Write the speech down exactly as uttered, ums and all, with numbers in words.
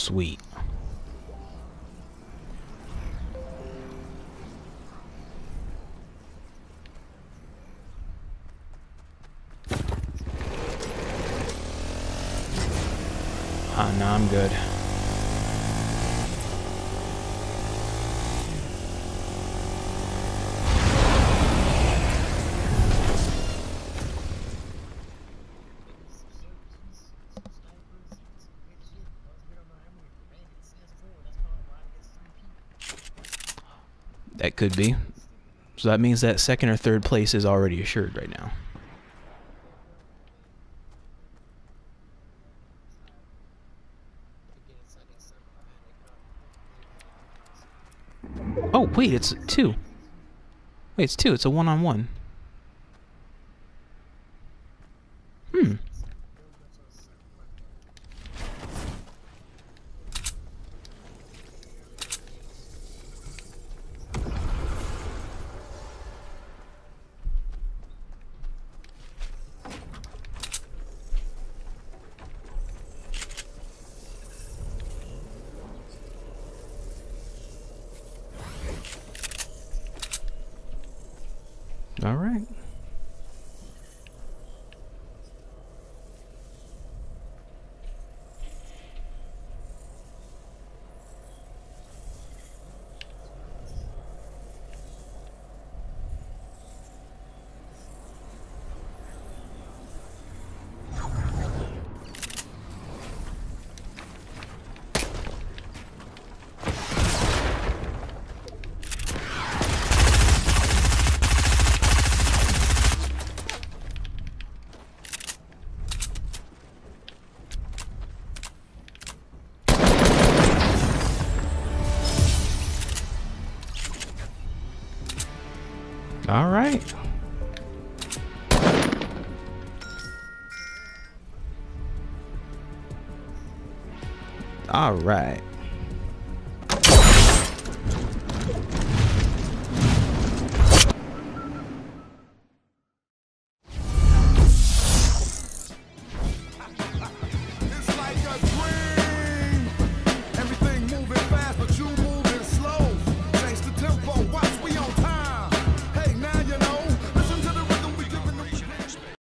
Sweet. Ah, no, I'm good. That could be. So that means that second or third place is already assured right now. Oh, wait, it's two. Wait, it's two. It's a one-on-one. Hmm. All right. All right. All right.